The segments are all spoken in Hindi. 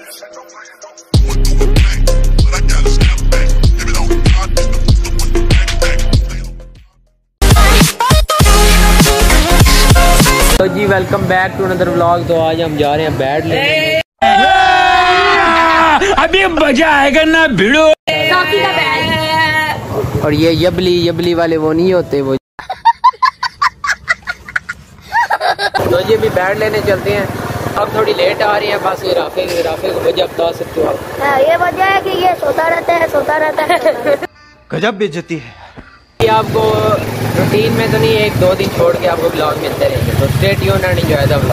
तो जी welcome back to another vlog. तो आज हम जा रहे हैं बैट लेने। अभी मजा आएगा ना भिड़ो। और ये यबली वाले वो नहीं होते वो। तो जी अभी बैट लेने चलते हैं। अब थोड़ी लेट आ रही है बस। ये राफे को वजह बता सकते हो आप? ये वजह है कि ये सोता रहता है। गजब बेइज्जती है। ये आपको रूटीन में तो नहीं, एक दो दिन छोड़ के आपको ब्लॉग मिलते रहेंगे। तो stay tuned and enjoy the blog.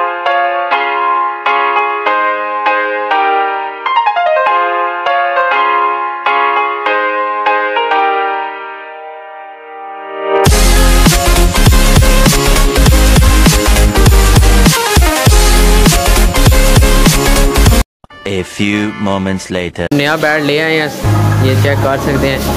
A few moments later. नया बैट ले आए हैं, ये चेक कर सकते हैं।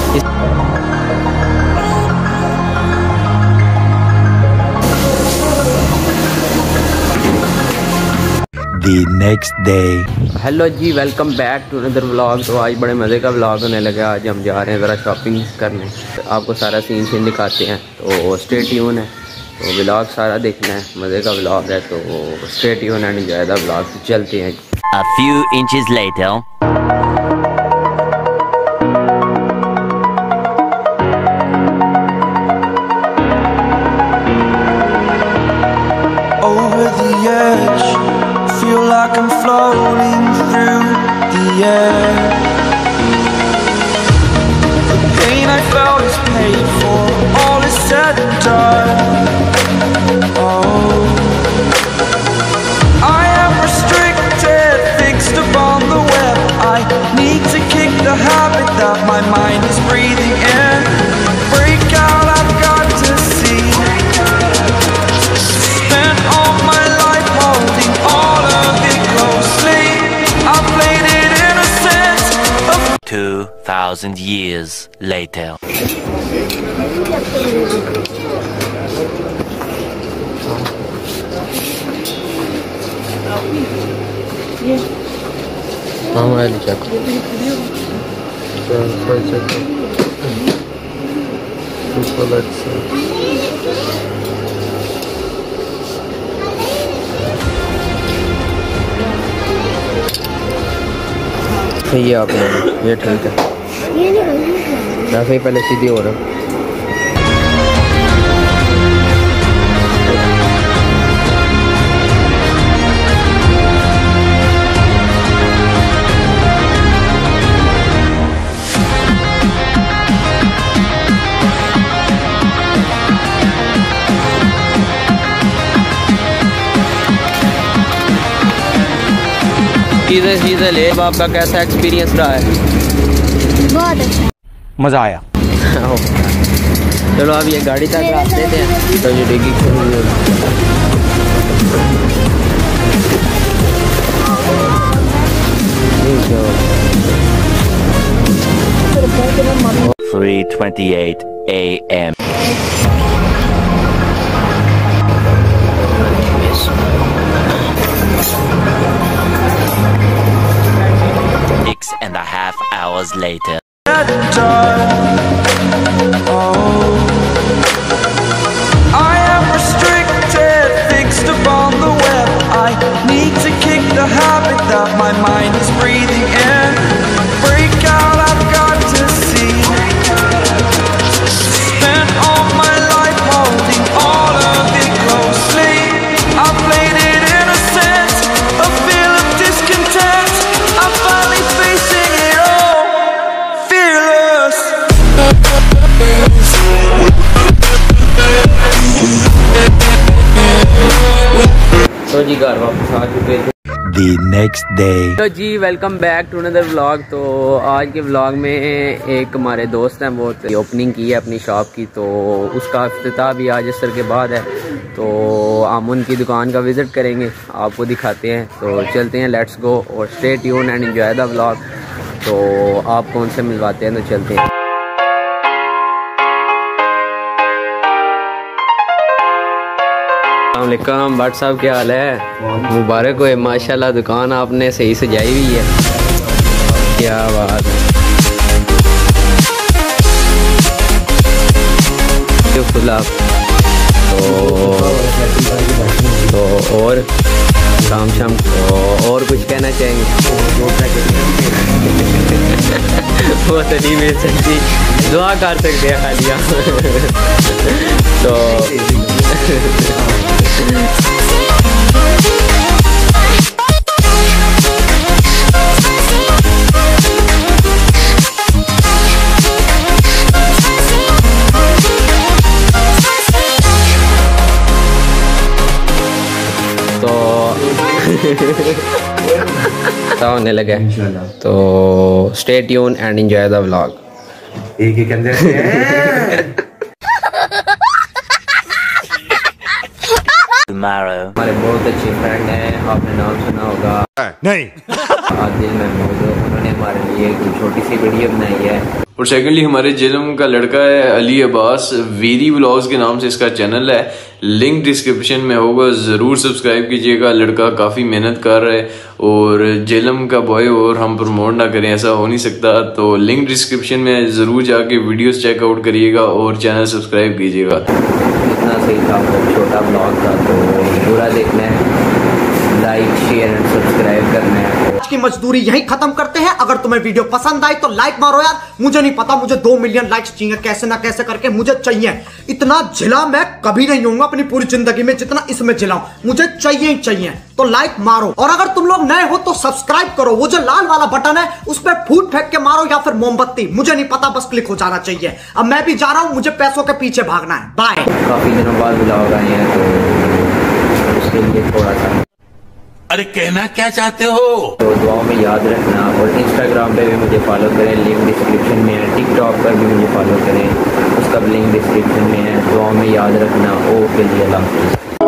The next day. हेलो जी welcome back to another vlog. तो आज बड़े मज़े का व्लॉग होने लगा। आज हम जा रहे हैं ज़रा शॉपिंग करने। तो आपको सारा सीन दिखाते हैं, तो स्टे ट्यून है। तो व्लॉग सारा देखना है, मज़े का व्लॉग है। तो stay tune and enjoy the vlog. चलते हैं। A few inches later. Over the edge, feel like I'm floating through the air. The pain I felt is paid for, all is said and done. Oh, I am restricted, fixed upon the web. I need to kick the habit that my mind is breathing in. Break out, I've got to see. Spent all my life holding all of it closely. I played it in a sense of 2,000 years later. ये आपने ये ठीक है। काफी पहले सीधी हो रहा। चीज़ें ले। आपका कैसा एक्सपीरियंस रहा है? बहुत अच्छा, मज़ा आया। चलो अब ये गाड़ी तक रख देते हैं। तो ये डिग्गी खोल 3:28 a.m. And a half hours later. oh, I am restricted, fixed upon the web. I need to kick the habit that my mind is breathing in. Break out, I've got to see. Spent all my life holding all of it closely. I played it in a sense, a feel of discontent. I'm finally facing it all, fearless. तो जी घर वापस आ चुके थे। The next day. तो जी welcome back to another vlog. तो आज के व्लॉग में एक हमारे दोस्त हैं, वो ओपनिंग की है अपनी शॉप की। तो उसका इफ्तिताह भी आज असर के बाद है। तो हम उनकी दुकान का विज़िट करेंगे, आपको दिखाते हैं। तो चलते हैं, लेट्स गो। और stay tune and enjoy the vlog. तो आपको उनसे मिलवाते हैं, तो चलते हैं। अस्सलाम वालेकुम भट्ट साहब, क्या हाल है? मुबारक हो, माशाल्लाह दुकान आपने सही सजाई हुई है, क्या बात है। तो और शाम शाम और कुछ कहना चाहेंगे? वो तो नहीं मिल सकती, दुआ कर सकते हैं खाली तो होने लगे, तो stay tune and enjoy the vlog. एक ही अंदर हमारे बहुत अच्छे फ्रेंड हैं, आपने नाम सुना होगा नहीं आदिल महमूद, उन्होंने हमारे लिए एक छोटी सी वीडियो बनाई है। और सेकेंडली हमारे जेलम का लड़का है अली अब्बास, वीरी व्लॉग्स के नाम से इसका चैनल है, लिंक डिस्क्रिप्शन में होगा, ज़रूर सब्सक्राइब कीजिएगा। लड़का काफ़ी मेहनत कर रहा है और जेलम का बॉय और हम प्रमोट ना करें ऐसा हो नहीं सकता, तो लिंक डिस्क्रिप्शन में ज़रूर जाके वीडियोस चेकआउट करिएगा और चैनल सब्सक्राइब कीजिएगा। इतना सही था, छोटा ब्लॉग था, तो पूरा देखना है, लाइक शेयर एंड सब्सक्राइब करना है। आज की मजदूरी यहीं खत्म करते हैं। अगर तुम्हें वीडियो पसंद आई तो लाइक मारो यार, मुझे नहीं पता, मुझे 2 मिलियन लाइक्स चाहिए, कैसे ना कैसे करके मुझे चाहिए। इतना झिला मैं कभी नहीं होऊंगा अपनी पूरी जिंदगी में जितना इसमें झिलाऊं, मुझे चाहिए ही चाहिए। तो लाइक मारो, और अगर तुम लोग नए हो तो सब्सक्राइब करो, वो जो लाल वाला बटन है उस पर फूट फेंक के मारो या फिर मोमबत्ती, मुझे नहीं पता, बस क्लिक हो जाना चाहिए। अब मैं भी जा रहा हूं, मुझे पैसों के पीछे भागना है। बाय। काफी दिनों बाद ब्लॉग आए हैं तो उसके लिए थोड़ा सा, अरे कहना क्या चाहते हो? तो दुआओं में याद रखना, और इंस्टाग्राम पे भी मुझे फॉलो करें, लिंक डिस्क्रिप्शन में है। टिकटॉक पर भी मुझे फॉलो करें, उसका भी लिंक डिस्क्रिप्शन में है। दुआओं में याद रखना। ओके जी, अल्लाह हाफ़िज़।